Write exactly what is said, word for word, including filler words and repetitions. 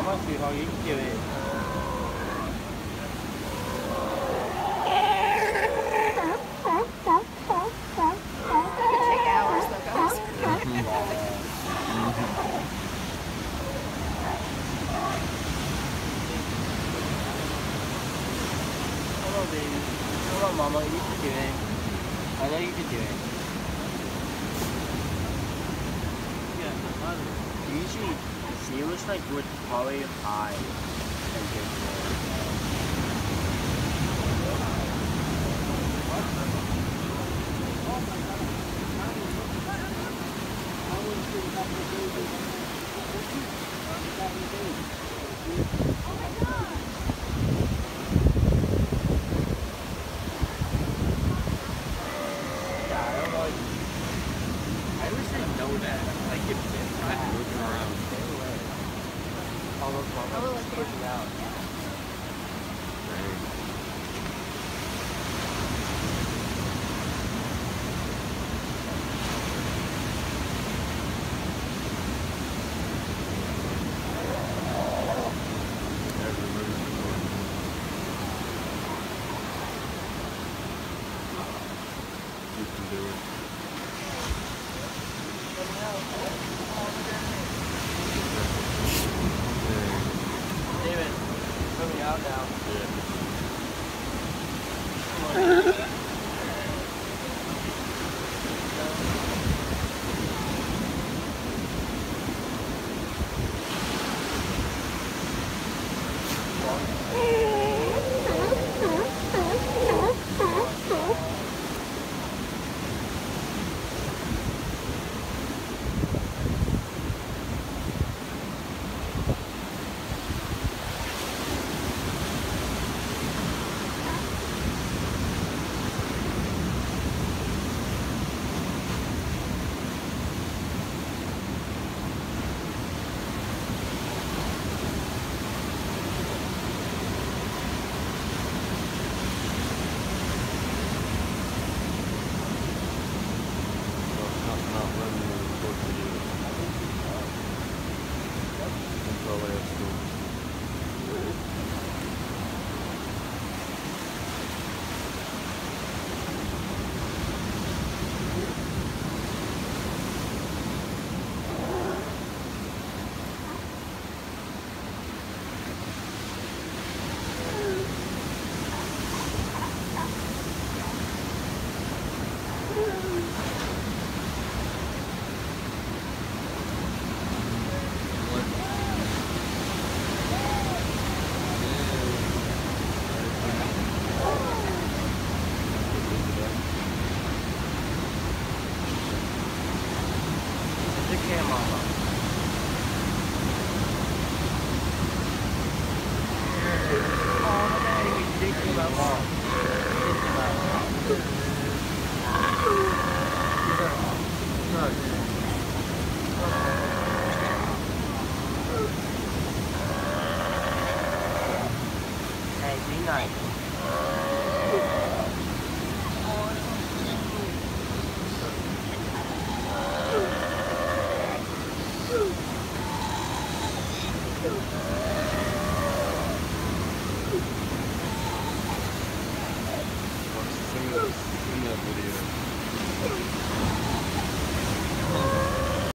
más fijo y que Take hours though, guys. Hello, baby. Hold on, Mama. You can do it. I know you can do it. Yeah, usually she was like would probably hide and get more. I wish they know that. Like, if they're not looking around. All those mamas just pushing out. You can do it. David, put me out now. Yeah. Not running as close to you. That's all I have to do.